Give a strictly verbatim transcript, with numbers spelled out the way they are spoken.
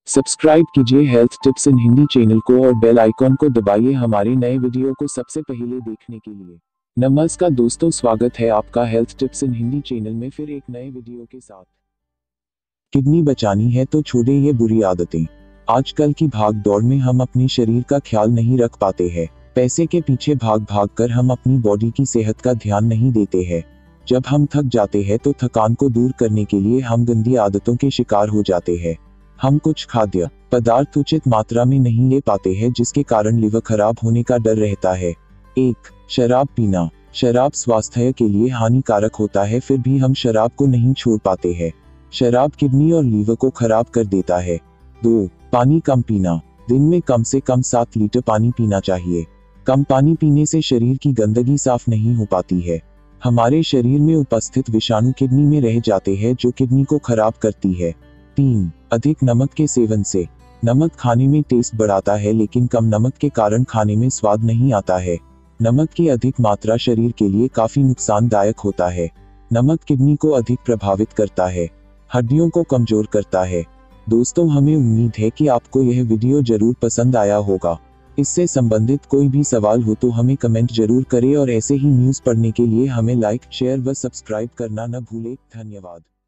Subscribe कीजिए health tips in Hindi channel को और बेल आइकॉन को दबाइए हमारे नए वीडियो को सबसे पहले देखने के लिए। नमस्कार दोस्तों, स्वागत है आपका health tips in Hindi channel में फिर एक नए वीडियो के साथ। किडनी बचानी है तो छोड़े ये बुरी आदतें। आजकल की भाग दौड़ में हम अपने शरीर का ख्याल नहीं रख पाते हैं। पैसे के पीछे भाग भाग कर हम अपनी बॉडी की सेहत का ध्यान नहीं देते हैं। जब हम थक जाते हैं तो थकान को दूर करने के लिए हम गंदी आदतों के शिकार हो जाते हैं। हम कुछ खाद्य पदार्थ उचित मात्रा में नहीं ले पाते हैं, जिसके कारण लिवर खराब होने का डर रहता है। एक, शराब पीना। शराब स्वास्थ्य के लिए हानिकारक होता है, फिर भी हम शराब को नहीं छोड़ पाते हैं। शराब किडनी और लीवर को खराब कर देता है। दो, पानी कम पीना। दिन में कम से कम सात लीटर पानी पीना चाहिए। कम पानी पीने से शरीर की गंदगी साफ नहीं हो पाती है। हमारे शरीर में उपस्थित विषाणु किडनी में रह जाते हैं, जो किडनी को खराब करती है। तीन, अधिक नमक के सेवन से। नमक खाने में टेस्ट बढ़ाता है, लेकिन कम नमक के कारण खाने में स्वाद नहीं आता है। नमक की अधिक मात्रा शरीर के लिए काफी नुकसानदायक होता है। नमक किडनी को अधिक प्रभावित करता है, हड्डियों को कमजोर करता है। दोस्तों, हमें उम्मीद है कि आपको यह वीडियो जरूर पसंद आया होगा। इससे संबंधित कोई भी सवाल हो तो हमें कमेंट जरूर करें और ऐसे ही न्यूज़ पढ़ने के लिए हमें लाइक, शेयर व सब्सक्राइब करना न भूलें। धन्यवाद।